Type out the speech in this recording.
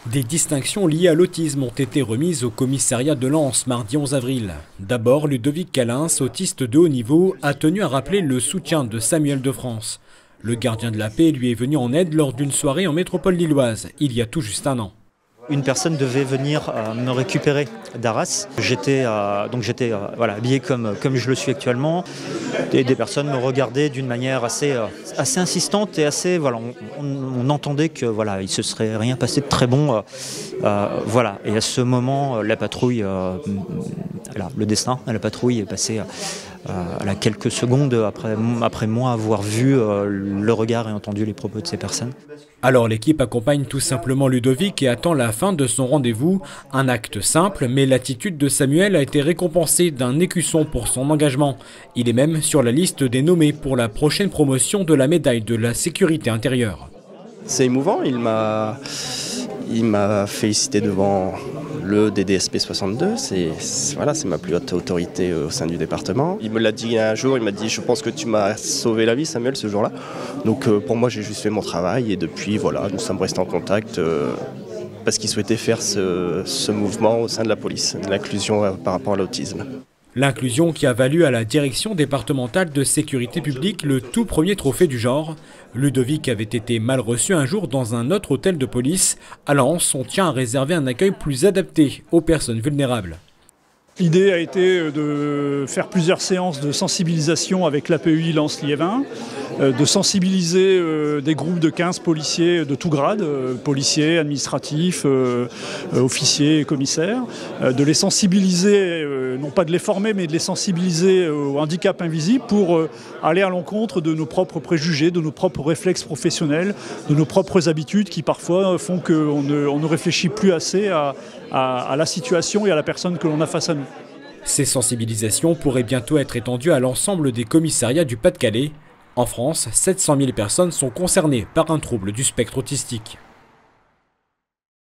Des distinctions liées à l'autisme ont été remises au commissariat de Lens mardi 11 avril. D'abord, Ludovic Calins, autiste de haut niveau, a tenu à rappeler le soutien de Samuel de France. Le gardien de la paix lui est venu en aide lors d'une soirée en métropole lilloise, il y a tout juste un an. Une personne devait venir me récupérer d'Arras. J'étais habillé comme je le suis actuellement. Et des personnes me regardaient d'une manière assez insistante et assez on entendait que il se serait rien passé de très bon. Et à ce moment, la patrouille, le destin, la patrouille est passée quelques secondes après moi avoir vu le regard et entendu les propos de ces personnes. Alors l'équipe accompagne tout simplement Ludovic et attend la fin de son rendez-vous. Un acte simple, mais l'attitude de Samuel a été récompensée d'un écusson pour son engagement. Il est même sur la liste des nommés pour la prochaine promotion de la médaille de la sécurité intérieure. C'est émouvant, il m'a félicité devant le DDSP 62, c'est ma plus haute autorité au sein du département. Il me l'a dit un jour, il m'a dit « Je pense que tu m'as sauvé la vie Samuel ce jour-là ». Donc pour moi j'ai juste fait mon travail et depuis nous sommes restés en contact parce qu'il souhaitait faire ce mouvement au sein de la police, de l'inclusion par rapport à l'autisme. L'inclusion qui a valu à la direction départementale de sécurité publique le tout premier trophée du genre. Ludovic avait été mal reçu un jour dans un autre hôtel de police. À Lens, on tient à réserver un accueil plus adapté aux personnes vulnérables. L'idée a été de faire plusieurs séances de sensibilisation avec l'APEI Lens-Liévin, de sensibiliser des groupes de 15 policiers de tout grade, policiers, administratifs, officiers et commissaires, de les sensibiliser, non pas de les former, mais de les sensibiliser au handicap invisible pour aller à l'encontre de nos propres préjugés, de nos propres réflexes professionnels, de nos propres habitudes qui parfois font qu'on ne réfléchit plus assez à la situation et à la personne que l'on a face à nous. Ces sensibilisations pourraient bientôt être étendues à l'ensemble des commissariats du Pas-de-Calais. En France, 700 000 personnes sont concernées par un trouble du spectre autistique.